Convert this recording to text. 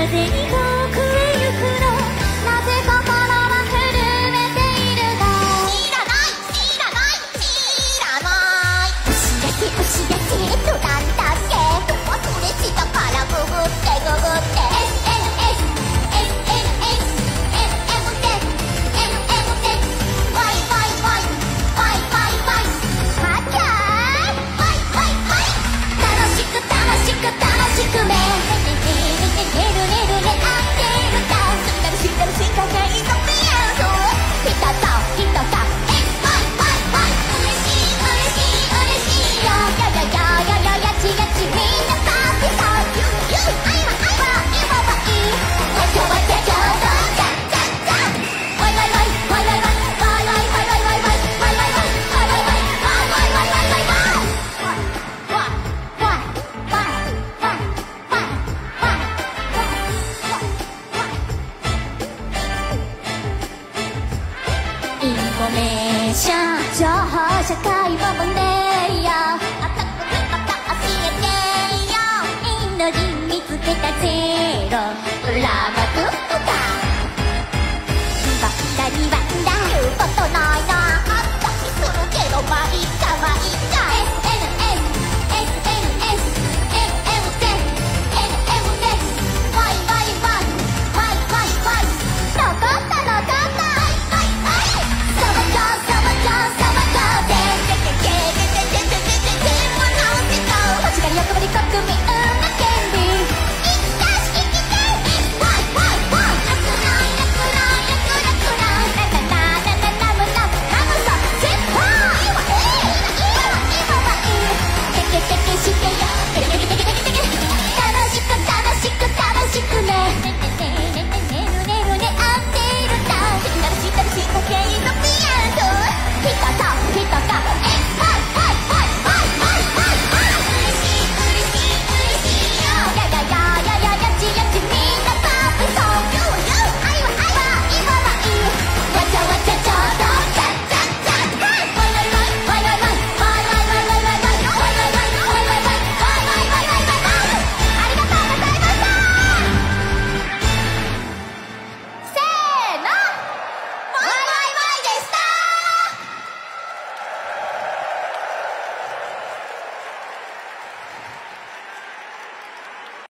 ぜに遠くへ行くの、なぜ心は震えているの。知らない知らない知らない、教えてとなんだっけ、忘れしたからググってググって インフォメーション情報社会ももねえよ、あたくにまた教えてよ、命見つけたぜ。